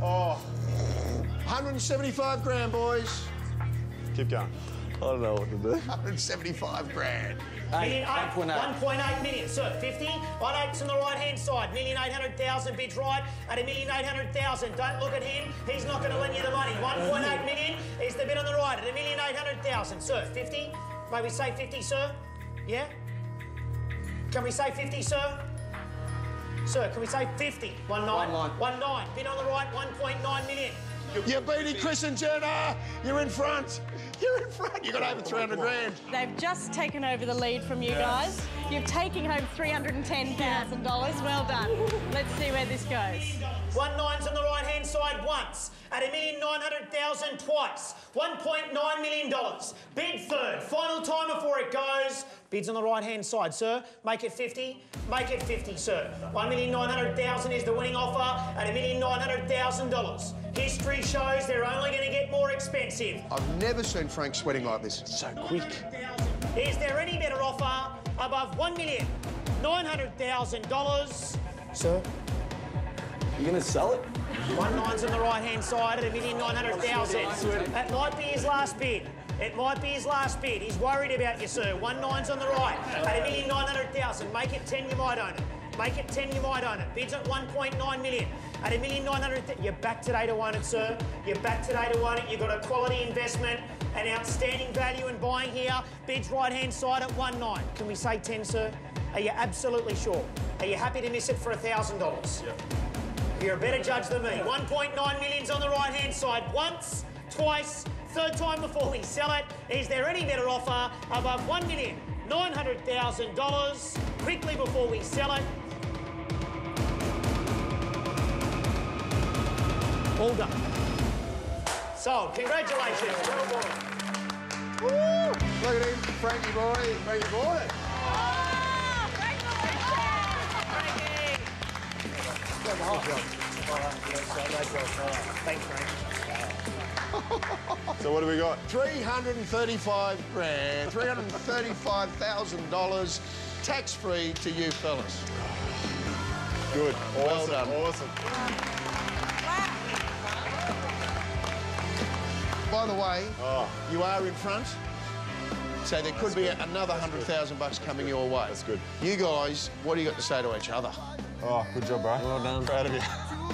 Oh. 175 grand, boys. Keep going. I don't know what to do. 175 grand. 1.8 million. Sir, 50. On eights on the right-hand side. 1,800,000 bids right at 1,800,000. Don't look at him. He's not going to lend you the money. 1.8 million is the bid on the right at 1,800,000. Sir, 50. May we say 50, sir? Yeah? Can we say 50, sir? Sir, can we say 50? 1.9. 1.9. Bid on the right, 1.9 million. You beat it, Chris and Jenna. You're in front. You're in front. You got over 300 grand. They've just taken over the lead from you guys. You're taking home $310,000. Well done. Let's see where this goes. 1.9's on the right-hand side once. At 1,900,000 twice. $1.9 million. Bid third. Final time before it goes. Bids on the right-hand side, sir. Make it 50. Make it 50, sir. 1,900,000 is the winning offer at $1,900,000. History shows they're only going to get more expensive. I've never seen Frank sweating like this. It's so quick. Is there any better offer above $1,900,000? Sir? You gonna sell it? 1.9's on the right-hand side at 1,900,000. That might be his last bid. It might be his last bid. He's worried about you, sir. 1.9's on the right at 1,900,000. Make it 10, you might own it. Make it 10, you might own it. Bids at 1.9 million. At 1,900,000, you're back today to own it, sir. You're back today to own it. You've got a quality investment, an outstanding value in buying here. Bids right-hand side at 1.9. Can we say 10, sir? Are you absolutely sure? Are you happy to miss it for $1,000? Yep. You're a better judge than me. 1.9 million's on the right-hand side. Once, twice, third time before we sell it. Is there any better offer above $1,900,000? Quickly before we sell it. All done. Sold. Congratulations. Well done. Woo! Look at him, Frankie boy. Frankie boy. Thanks, Frank. So what do we got? 335 grand. $335,000 tax-free to you fellas. Good. Well Awesome. done. Awesome. By the way, you are in front, so there could be another $100,000 coming your way. That's good. You guys, what do you got to say to each other? Oh, good job, bro. Well done. Proud of you.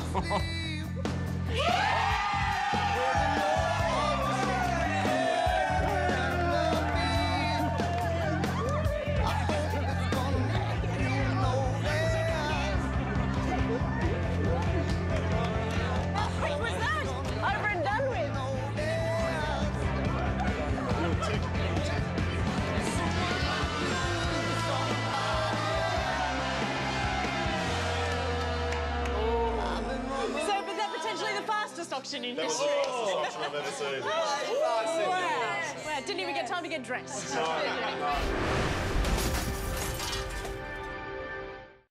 Auction in That was the history. fastest auction I've ever seen. Wow. Didn't even get time to get dressed. No.